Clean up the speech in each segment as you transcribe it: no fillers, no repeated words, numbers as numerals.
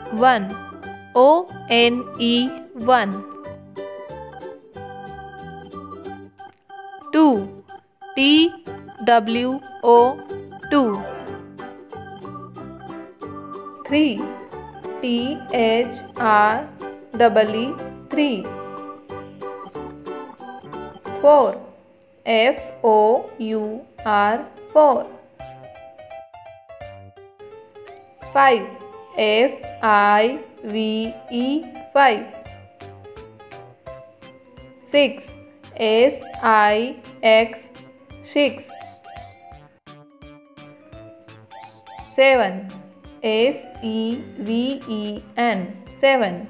one, O-N-E, one. Two, T-W-O, two. Three, T-H-R-E-E, three. Four, F-O-U-R, four. Five, F-I-V-E, five. Six, S-I-X, six. Seven, S-E-V-E-N, seven.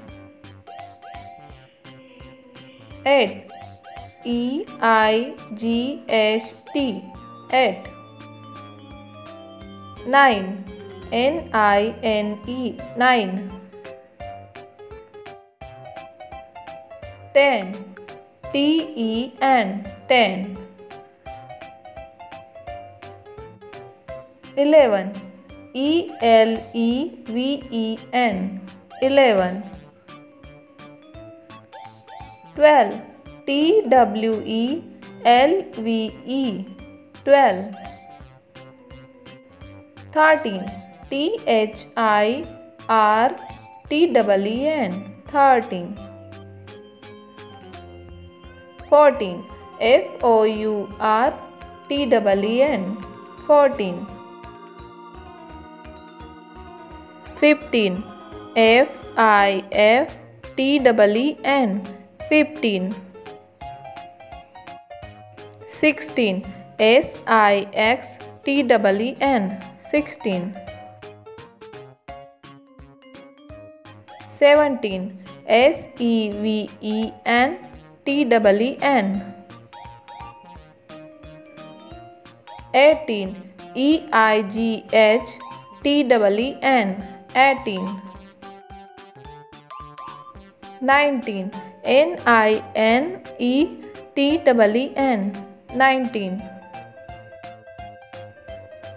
Eight, E-I-G-H-T, eight. Nine, N-I-N-E, nine. 10, T-E-N, 10. 11, E-L-E-V-E-N, 11. 12, T-W-E-L-V-E, 12. 13, T-H-I-R-T-E-E-N, 13. 14, F-O-U-R-T-E-E-N, 14. 15, F-I-F-T-E-E-N, 15. 16, S-I-X-T-E-E-N, 16. 17, S-E-V-E-N-T-E-E-N. 18, E-I-G-H-T-E-E-N, 18. 19, N-I-N-E-T-E-E-N, 19.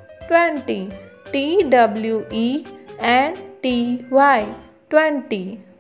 20, T-W-E-N-T-Y, 20.